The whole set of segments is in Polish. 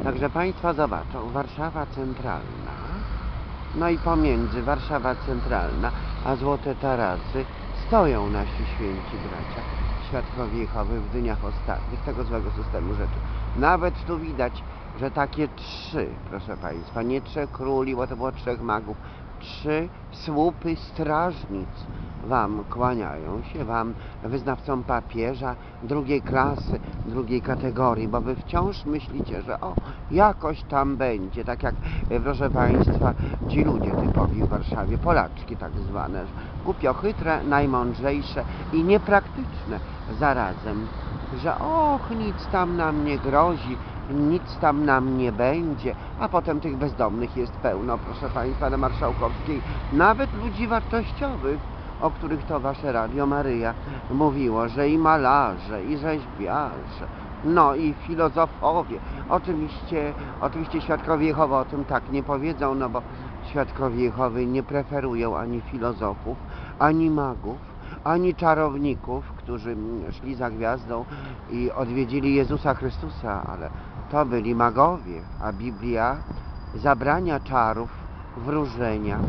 Także Państwo zobaczą, Warszawa Centralna, no i pomiędzy Warszawa Centralna a Złote Tarasy stoją nasi święci bracia, Świadkowie Jehowy w dniach ostatnich tego złego systemu rzeczy. Nawet tu widać, że takie 3, proszę Państwa, nie 3 króli, bo to było 3 magów, 3 słupy strażnic Wam kłaniają się, Wam, wyznawcom papieża drugiej klasy, drugiej kategorii, bo Wy wciąż myślicie, że o, jakoś tam będzie, tak jak, proszę Państwa, ci ludzie typowi w Warszawie, Polaczki tak zwane, głupio-chytre, najmądrzejsze i niepraktyczne zarazem, że och, nic tam nam nie grozi, nic tam nam nie będzie, a potem tych bezdomnych jest pełno, proszę Państwa, na Marszałkowskiej, nawet ludzi wartościowych, o których to Wasze Radio Maryja mówiło, że i malarze, i rzeźbiarze, no i filozofowie. Oczywiście Świadkowie Jehowy o tym tak nie powiedzą, no bo Świadkowie Jehowy nie preferują ani filozofów, ani magów, ani czarowników, którzy szli za gwiazdą i odwiedzili Jezusa Chrystusa, ale to byli magowie, a Biblia zabrania czarów, wróżenia,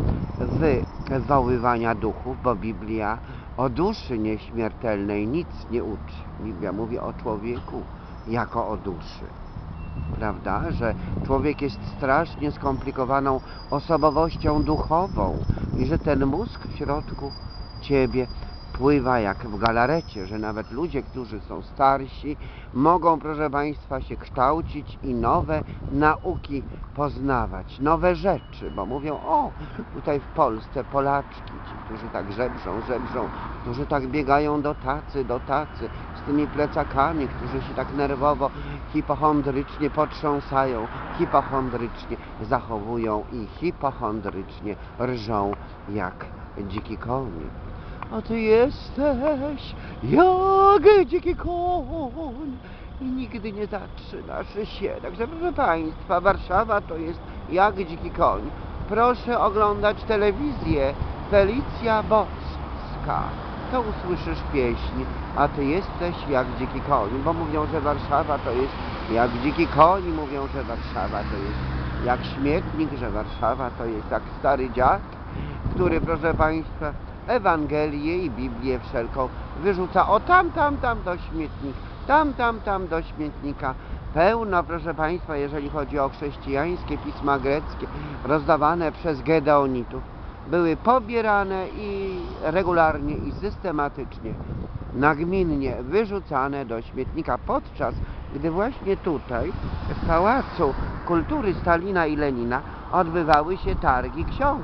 wywoływania duchów, bo Biblia o duszy nieśmiertelnej nic nie uczy. Biblia mówi o człowieku jako o duszy. Prawda, że człowiek jest strasznie skomplikowaną osobowością duchową i że ten mózg w środku ciebie pływa jak w galarecie, że nawet ludzie, którzy są starsi, mogą, proszę Państwa, się kształcić i nowe nauki poznawać, nowe rzeczy, bo mówią, o, tutaj w Polsce Polaczki, ci, którzy tak żebrzą, którzy tak biegają do tacy, z tymi plecakami, którzy się tak nerwowo, hipochondrycznie potrząsają, hipochondrycznie zachowują i hipochondrycznie rżą jak dziki koń. A ty jesteś jak dziki koń i nigdy nie zatrzymasz się. Także proszę Państwa, Warszawa to jest jak dziki koń. Proszę oglądać telewizję Felicja Boska. To usłyszysz pieśń, a ty jesteś jak dziki koń, bo mówią, że Warszawa to jest jak dziki koń, mówią, że Warszawa to jest jak śmietnik, że Warszawa to jest jak stary dziad, który, proszę Państwa, Ewangelię i Biblię wszelką wyrzuca o tam do śmietnika, tam do śmietnika. Pełno, proszę Państwa, jeżeli chodzi o chrześcijańskie pisma greckie rozdawane przez Gedeonitów, były pobierane i regularnie i systematycznie, nagminnie wyrzucane do śmietnika, podczas gdy właśnie tutaj, w Pałacu Kultury Stalina i Lenina, odbywały się targi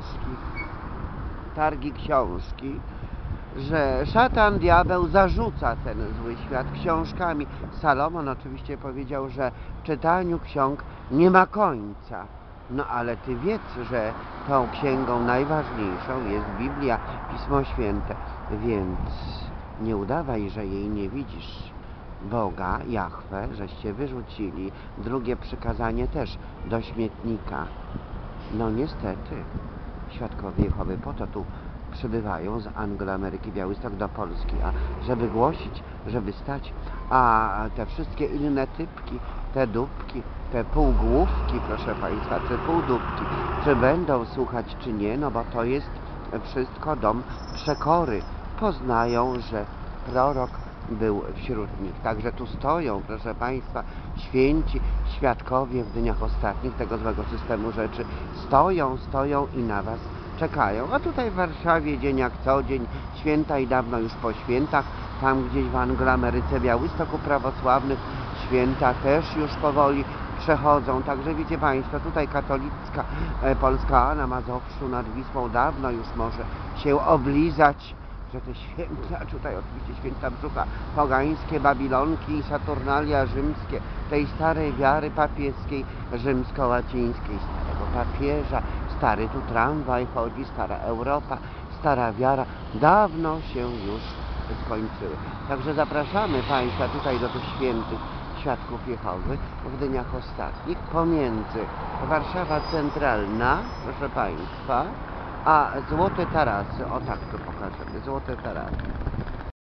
książki, że szatan, diabeł zarzuca ten zły świat książkami. Salomon oczywiście powiedział, że w czytaniu ksiąg nie ma końca. No ale ty wiedz, że tą księgą najważniejszą jest Biblia, Pismo Święte, więc nie udawaj, że jej nie widzisz. Boga, Jahwe, żeście wyrzucili, drugie przykazanie też do śmietnika. No niestety, Świadkowie Jehowy po to tu przybywają z Angloameryki, Białystok do Polski, a żeby głosić, żeby stać, a te wszystkie inne typki, te dupki, te półgłówki, proszę Państwa, czy półdupki, czy będą słuchać, czy nie, no bo to jest wszystko dom przekory. Poznają, że prorok był wśród nich. Także tu stoją, proszę Państwa, święci świadkowie w dniach ostatnich tego złego systemu rzeczy. Stoją i na Was czekają. A tutaj w Warszawie dzień jak co dzień, święta i dawno już po świętach, tam gdzieś w Angloameryce, Białymstoku prawosławnych, święta też już powoli przechodzą. Także wiecie Państwo, tutaj katolicka Polska na Mazowszu nad Wisłą dawno już może się oblizać, że te święta, tutaj oczywiście święta brzucha pogańskie, Babilonki i Saturnalia rzymskie, tej starej wiary papieskiej, rzymsko-łacińskiej, starego papieża, stary tu tramwaj chodzi, stara Europa, stara wiara, dawno się już skończyły. Także zapraszamy Państwa tutaj do tych świętych Świadków Jehowy w dniach ostatnich pomiędzy Warszawa Centralna, proszę Państwa, a Złote Tarasy, o tak to pokażemy, Złote Tarasy.